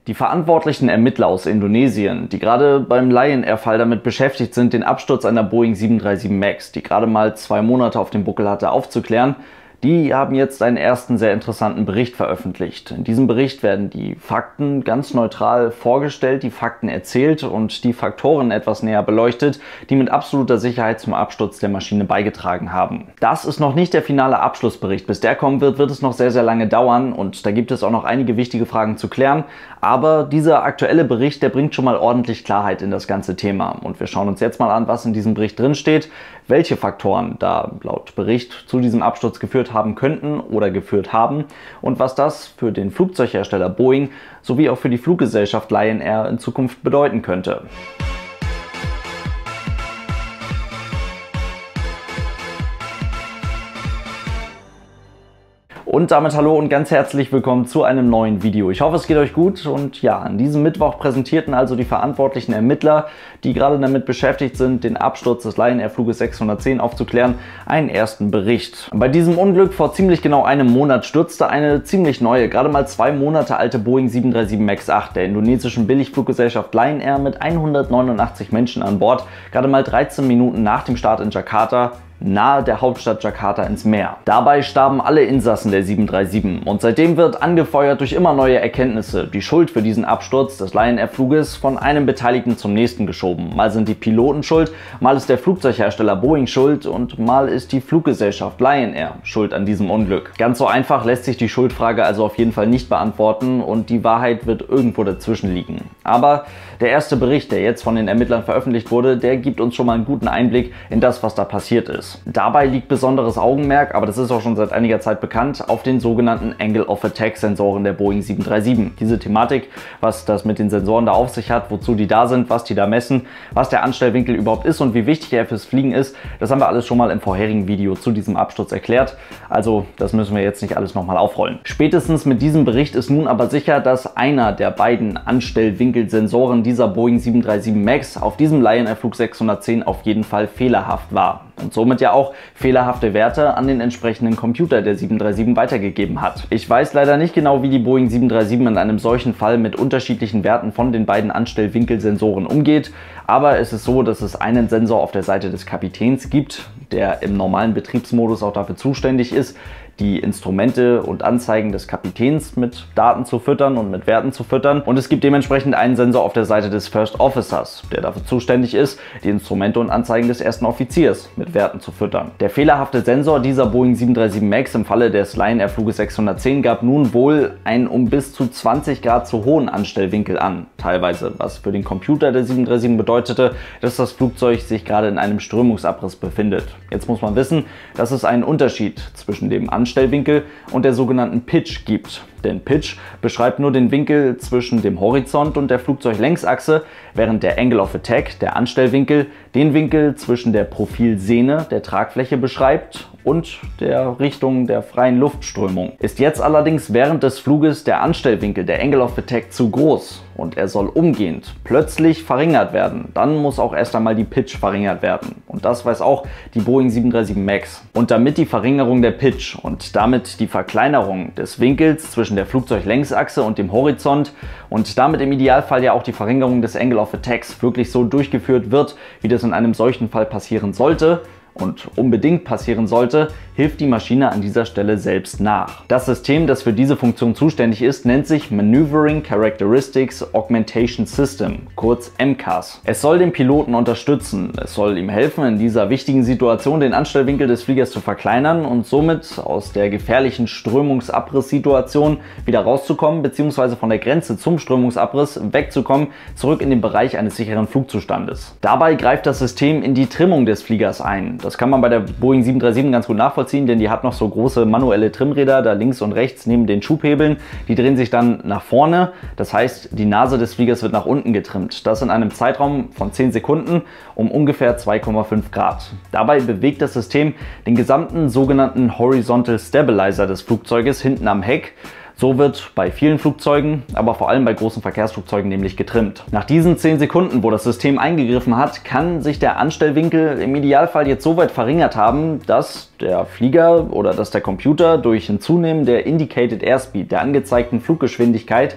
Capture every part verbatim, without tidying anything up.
Die verantwortlichen Ermittler aus Indonesien, die gerade beim Lion Air-Fall damit beschäftigt sind, den Absturz einer Boeing sieben drei sieben Max, die gerade mal zwei Monate auf dem Buckel hatte, aufzuklären, die haben jetzt einen ersten sehr interessanten Bericht veröffentlicht. In diesem Bericht werden die Fakten ganz neutral vorgestellt, die Fakten erzählt und die Faktoren etwas näher beleuchtet, die mit absoluter Sicherheit zum Absturz der Maschine beigetragen haben. Das ist noch nicht der finale Abschlussbericht. Bis der kommen wird, wird es noch sehr, sehr lange dauern und da gibt es auch noch einige wichtige Fragen zu klären. Aber dieser aktuelle Bericht, der bringt schon mal ordentlich Klarheit in das ganze Thema. Und wir schauen uns jetzt mal an, was in diesem Bericht drin steht, welche Faktoren da laut Bericht zu diesem Absturz geführt haben könnten oder geführt haben und was das für den Flugzeughersteller Boeing sowie auch für die Fluggesellschaft Lion Air in Zukunft bedeuten könnte. Und damit hallo und ganz herzlich willkommen zu einem neuen Video. Ich hoffe, es geht euch gut und ja, an diesem Mittwoch präsentierten also die verantwortlichen Ermittler, die gerade damit beschäftigt sind, den Absturz des Lion Air Fluges sechshundertzehn aufzuklären, einen ersten Bericht. Bei diesem Unglück vor ziemlich genau einem Monat stürzte eine ziemlich neue, gerade mal zwei Monate alte Boeing sieben drei sieben Max acht der indonesischen Billigfluggesellschaft Lion Air mit hundertneunundachtzig Menschen an Bord, gerade mal dreizehn Minuten nach dem Start in Jakarta, nahe der Hauptstadt Jakarta ins Meer. Dabei starben alle Insassen der sieben drei sieben und seitdem wird angefeuert durch immer neue Erkenntnisse die Schuld für diesen Absturz des Lion Air Fluges von einem Beteiligten zum nächsten geschoben. Mal sind die Piloten schuld, mal ist der Flugzeughersteller Boeing schuld und mal ist die Fluggesellschaft Lion Air schuld an diesem Unglück. Ganz so einfach lässt sich die Schuldfrage also auf jeden Fall nicht beantworten und die Wahrheit wird irgendwo dazwischen liegen. Aber der erste Bericht, der jetzt von den Ermittlern veröffentlicht wurde, der gibt uns schon mal einen guten Einblick in das, was da passiert ist. Dabei liegt besonderes Augenmerk, aber das ist auch schon seit einiger Zeit bekannt, auf den sogenannten Angle of Attack Sensoren der Boeing sieben drei sieben. Diese Thematik, was das mit den Sensoren da auf sich hat, wozu die da sind, was die da messen, was der Anstellwinkel überhaupt ist und wie wichtig er fürs Fliegen ist, das haben wir alles schon mal im vorherigen Video zu diesem Absturz erklärt. Also das müssen wir jetzt nicht alles nochmal aufrollen. Spätestens mit diesem Bericht ist nun aber sicher, dass einer der beiden Anstellwinkelsensoren dieser Boeing sieben drei sieben Max auf diesem Lion Air Flug sechshundertzehn auf jeden Fall fehlerhaft war und somit ja auch fehlerhafte Werte an den entsprechenden Computer der sieben drei sieben weitergegeben hat. Ich weiß leider nicht genau, wie die Boeing sieben drei sieben in einem solchen Fall mit unterschiedlichen Werten von den beiden Anstellwinkelsensoren umgeht, aber es ist so, dass es einen Sensor auf der Seite des Kapitäns gibt, der im normalen Betriebsmodus auch dafür zuständig ist, die Instrumente und Anzeigen des Kapitäns mit Daten zu füttern und mit Werten zu füttern. Und es gibt dementsprechend einen Sensor auf der Seite des First Officers, der dafür zuständig ist, die Instrumente und Anzeigen des ersten Offiziers mit Werten zu füttern. Der fehlerhafte Sensor dieser Boeing sieben drei sieben Max im Falle des Lion Air Fluges sechshundertzehn gab nun wohl einen um bis zu zwanzig Grad zu hohen Anstellwinkel an, teilweise, was für den Computer der sieben drei sieben bedeutete, dass das Flugzeug sich gerade in einem Strömungsabriss befindet. Jetzt muss man wissen, dass es einen Unterschied zwischen dem Anstellwinkel Anstellwinkel und der sogenannten Pitch gibt. Denn Pitch beschreibt nur den Winkel zwischen dem Horizont und der Flugzeuglängsachse, während der Angle of Attack, der Anstellwinkel, den Winkel zwischen der Profilsehne der Tragfläche beschreibt und der Richtung der freien Luftströmung. Ist jetzt allerdings während des Fluges der Anstellwinkel, der Angle of Attack, zu groß und er soll umgehend plötzlich verringert werden, dann muss auch erst einmal die Pitch verringert werden. Und das weiß auch die Boeing sieben drei sieben Max. Und damit die Verringerung der Pitch und damit die Verkleinerung des Winkels zwischen der Flugzeuglängsachse und dem Horizont und damit im Idealfall ja auch die Verringerung des Angle of Attacks wirklich so durchgeführt wird, wie das in einem solchen Fall passieren sollte, und unbedingt passieren sollte, hilft die Maschine an dieser Stelle selbst nach. Das System, das für diese Funktion zuständig ist, nennt sich Maneuvering Characteristics Augmentation System, kurz M C A S. Es soll den Piloten unterstützen, es soll ihm helfen, in dieser wichtigen Situation den Anstellwinkel des Fliegers zu verkleinern und somit aus der gefährlichen Strömungsabriss-Situation wieder rauszukommen, beziehungsweise von der Grenze zum Strömungsabriss wegzukommen, zurück in den Bereich eines sicheren Flugzustandes. Dabei greift das System in die Trimmung des Fliegers ein. Das kann man bei der Boeing sieben drei sieben ganz gut nachvollziehen, denn die hat noch so große manuelle Trimmräder da links und rechts neben den Schubhebeln. Die drehen sich dann nach vorne, das heißt, die Nase des Fliegers wird nach unten getrimmt. Das in einem Zeitraum von zehn Sekunden um ungefähr zwei Komma fünf Grad. Dabei bewegt das System den gesamten sogenannten Horizontal Stabilizer des Flugzeuges hinten am Heck. So wird bei vielen Flugzeugen, aber vor allem bei großen Verkehrsflugzeugen nämlich getrimmt. Nach diesen zehn Sekunden, wo das System eingegriffen hat, kann sich der Anstellwinkel im Idealfall jetzt so weit verringert haben, dass der Flieger oder dass der Computer durch ein Zunehmen der Indicated Airspeed, der angezeigten Fluggeschwindigkeit,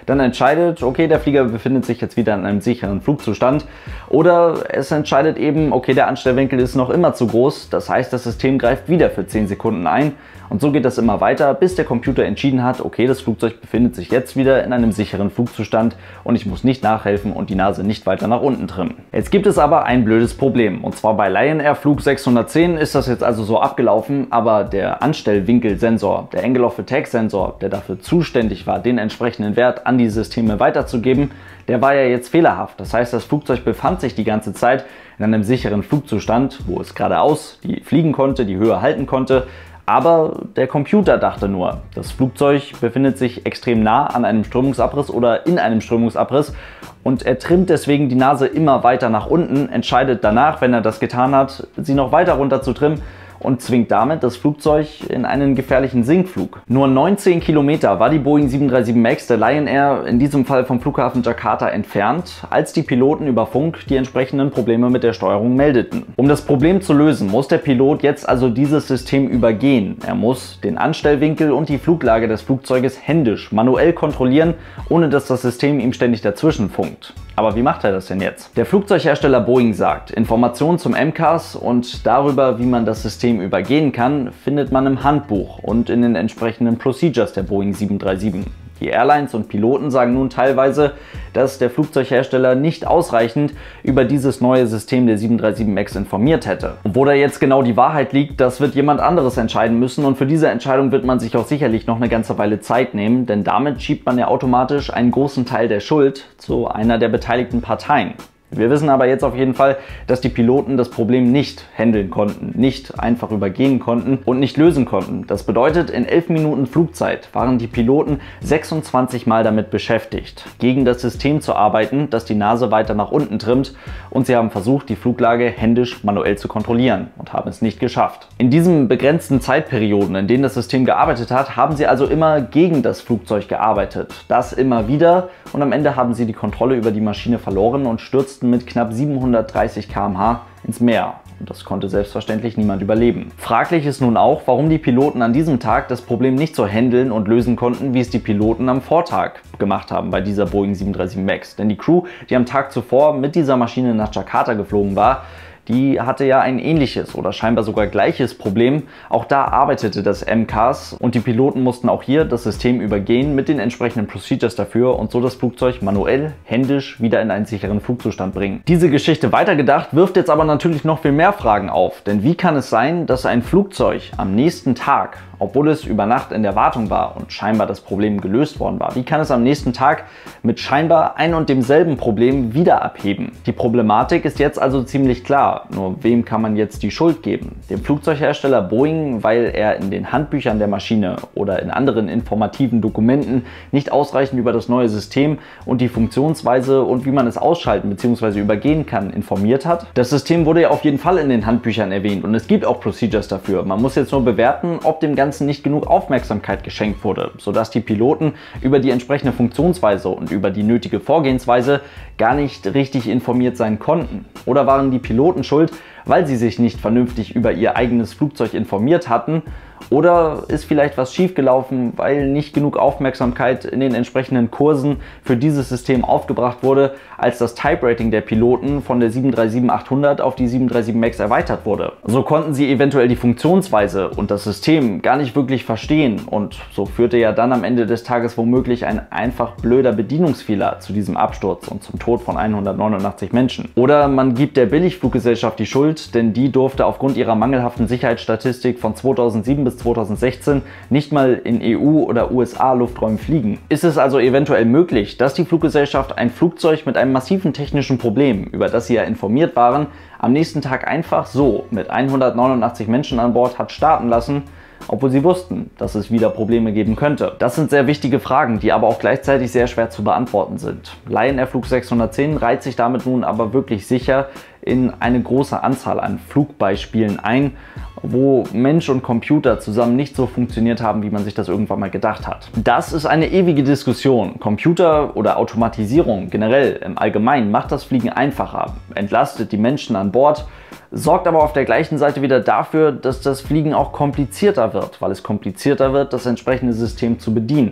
dann entscheidet, okay, der Flieger befindet sich jetzt wieder in einem sicheren Flugzustand, oder es entscheidet eben, okay, der Anstellwinkel ist noch immer zu groß, das heißt, das System greift wieder für zehn Sekunden ein. Und so geht das immer weiter, bis der Computer entschieden hat, okay, das Flugzeug befindet sich jetzt wieder in einem sicheren Flugzustand und ich muss nicht nachhelfen und die Nase nicht weiter nach unten trimmen. Jetzt gibt es aber ein blödes Problem, und zwar bei Lion Air Flug sechshundertzehn ist das jetzt also so abgelaufen, aber der Anstellwinkelsensor, der Angle of Attack Sensor, der dafür zuständig war, den entsprechenden Wert an die Systeme weiterzugeben, der war ja jetzt fehlerhaft. Das heißt, das Flugzeug befand sich die ganze Zeit in einem sicheren Flugzustand, wo es geradeaus die fliegen konnte, die Höhe halten konnte. Aber der Computer dachte nur, das Flugzeug befindet sich extrem nah an einem Strömungsabriss oder in einem Strömungsabriss und er trimmt deswegen die Nase immer weiter nach unten, entscheidet danach, wenn er das getan hat, sie noch weiter runter zu trimmen und zwingt damit das Flugzeug in einen gefährlichen Sinkflug. Nur neunzehn Kilometer war die Boeing sieben drei sieben MAX der Lion Air in diesem Fall vom Flughafen Jakarta entfernt, als die Piloten über Funk die entsprechenden Probleme mit der Steuerung meldeten. Um das Problem zu lösen, muss der Pilot jetzt also dieses System übergehen. Er muss den Anstellwinkel und die Fluglage des Flugzeuges händisch, manuell kontrollieren, ohne dass das System ihm ständig dazwischen funkt. Aber wie macht er das denn jetzt? Der Flugzeughersteller Boeing sagt, Informationen zum M C A S und darüber, wie man das System übergehen kann, findet man im Handbuch und in den entsprechenden Procedures der Boeing sieben drei sieben. Die Airlines und Piloten sagen nun teilweise, dass der Flugzeughersteller nicht ausreichend über dieses neue System der sieben drei sieben MAX informiert hätte. Und wo da jetzt genau die Wahrheit liegt, das wird jemand anderes entscheiden müssen und für diese Entscheidung wird man sich auch sicherlich noch eine ganze Weile Zeit nehmen, denn damit schiebt man ja automatisch einen großen Teil der Schuld zu einer der beteiligten Parteien. Wir wissen aber jetzt auf jeden Fall, dass die Piloten das Problem nicht handeln konnten, nicht einfach übergehen konnten und nicht lösen konnten. Das bedeutet, in elf Minuten Flugzeit waren die Piloten sechsundzwanzig Mal damit beschäftigt, gegen das System zu arbeiten, das die Nase weiter nach unten trimmt, und sie haben versucht, die Fluglage händisch manuell zu kontrollieren und haben es nicht geschafft. In diesen begrenzten Zeitperioden, in denen das System gearbeitet hat, haben sie also immer gegen das Flugzeug gearbeitet. Das immer wieder, und am Ende haben sie die Kontrolle über die Maschine verloren und stürzten mit knapp siebenhundertdreißig Kilometer pro Stunde ins Meer. Und das konnte selbstverständlich niemand überleben. Fraglich ist nun auch, warum die Piloten an diesem Tag das Problem nicht so handeln und lösen konnten, wie es die Piloten am Vortag gemacht haben bei dieser Boeing sieben drei sieben MAX. Denn die Crew, die am Tag zuvor mit dieser Maschine nach Jakarta geflogen war, die hatte ja ein ähnliches oder scheinbar sogar gleiches Problem. Auch da arbeitete das M C A S und die Piloten mussten auch hier das System übergehen mit den entsprechenden Procedures dafür und so das Flugzeug manuell, händisch wieder in einen sicheren Flugzustand bringen. Diese Geschichte weitergedacht wirft jetzt aber natürlich noch viel mehr Fragen auf. Denn wie kann es sein, dass ein Flugzeug am nächsten Tag, obwohl es über Nacht in der Wartung war und scheinbar das Problem gelöst worden war, wie kann es am nächsten Tag mit scheinbar ein und demselben Problem wieder abheben? Die Problematik ist jetzt also ziemlich klar. Nur wem kann man jetzt die Schuld geben? Dem Flugzeughersteller Boeing, weil er in den Handbüchern der Maschine oder in anderen informativen Dokumenten nicht ausreichend über das neue System und die Funktionsweise und wie man es ausschalten bzw. übergehen kann informiert hat. Das System wurde ja auf jeden Fall in den Handbüchern erwähnt und es gibt auch Procedures dafür. Man muss jetzt nur bewerten, ob dem Ganzen nicht genug Aufmerksamkeit geschenkt wurde, sodass die Piloten über die entsprechende Funktionsweise und über die nötige Vorgehensweise gar nicht richtig informiert sein konnten. Oder waren die Piloten schuld, weil sie sich nicht vernünftig über ihr eigenes Flugzeug informiert hatten? Oder ist vielleicht was schiefgelaufen, weil nicht genug Aufmerksamkeit in den entsprechenden Kursen für dieses System aufgebracht wurde, als das Type-Rating der Piloten von der sieben drei sieben achthundert auf die sieben drei sieben MAX erweitert wurde? So konnten sie eventuell die Funktionsweise und das System gar nicht wirklich verstehen und so führte ja dann am Ende des Tages womöglich ein einfach blöder Bedienungsfehler zu diesem Absturz und zum Tod von hundertneunundachtzig Menschen. Oder man gibt der Billigfluggesellschaft die Schuld, denn die durfte aufgrund ihrer mangelhaften Sicherheitsstatistik von zweitausendsieben bis zweitausendsechzehn nicht mal in E U- oder U S A-Lufträumen fliegen. Ist es also eventuell möglich, dass die Fluggesellschaft ein Flugzeug mit einem massiven technischen Problem, über das sie ja informiert waren, am nächsten Tag einfach so mit hundertneunundachtzig Menschen an Bord hat starten lassen, obwohl sie wussten, dass es wieder Probleme geben könnte? Das sind sehr wichtige Fragen, die aber auch gleichzeitig sehr schwer zu beantworten sind. Lion Air Flug sechshundertzehn reiht sich damit nun aber wirklich sicher in eine große Anzahl an Flugbeispielen ein, wo Mensch und Computer zusammen nicht so funktioniert haben, wie man sich das irgendwann mal gedacht hat. Das ist eine ewige Diskussion. Computer oder Automatisierung generell im Allgemeinen macht das Fliegen einfacher, entlastet die Menschen an Bord, sorgt aber auf der gleichen Seite wieder dafür, dass das Fliegen auch komplizierter wird, weil es komplizierter wird, das entsprechende System zu bedienen.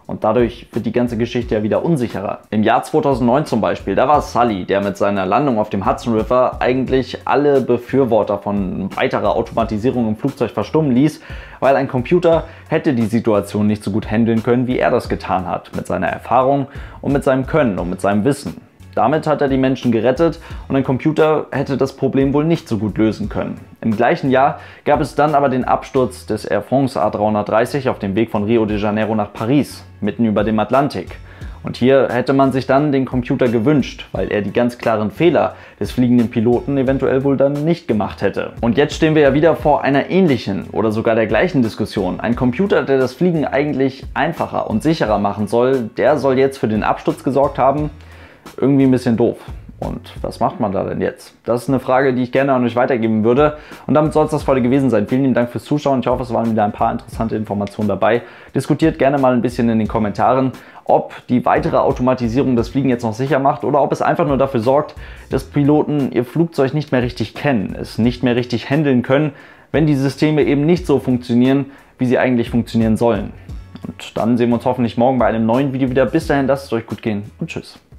Und dadurch wird die ganze Geschichte ja wieder unsicherer. Im Jahr zweitausendneun zum Beispiel, da war Sully, der mit seiner Landung auf dem Hudson River eigentlich alle Befürworter von weiterer Automatisierung im Flugzeug verstummen ließ, weil ein Computer hätte die Situation nicht so gut handeln können, wie er das getan hat, mit seiner Erfahrung und mit seinem Können und mit seinem Wissen. Damit hat er die Menschen gerettet und ein Computer hätte das Problem wohl nicht so gut lösen können. Im gleichen Jahr gab es dann aber den Absturz des Air France A dreihundertdreißig auf dem Weg von Rio de Janeiro nach Paris, mitten über dem Atlantik. Und hier hätte man sich dann den Computer gewünscht, weil er die ganz klaren Fehler des fliegenden Piloten eventuell wohl dann nicht gemacht hätte. Und jetzt stehen wir ja wieder vor einer ähnlichen oder sogar der gleichen Diskussion. Ein Computer, der das Fliegen eigentlich einfacher und sicherer machen soll, der soll jetzt für den Absturz gesorgt haben? Irgendwie ein bisschen doof. Und was macht man da denn jetzt? Das ist eine Frage, die ich gerne an euch weitergeben würde. Und damit soll es das für heute gewesen sein. Vielen lieben Dank fürs Zuschauen. Ich hoffe, es waren wieder ein paar interessante Informationen dabei. Diskutiert gerne mal ein bisschen in den Kommentaren, ob die weitere Automatisierung das Fliegen jetzt noch sicher macht oder ob es einfach nur dafür sorgt, dass Piloten ihr Flugzeug nicht mehr richtig kennen, es nicht mehr richtig handeln können, wenn die Systeme eben nicht so funktionieren, wie sie eigentlich funktionieren sollen. Und dann sehen wir uns hoffentlich morgen bei einem neuen Video wieder. Bis dahin, lasst es euch gut gehen und tschüss.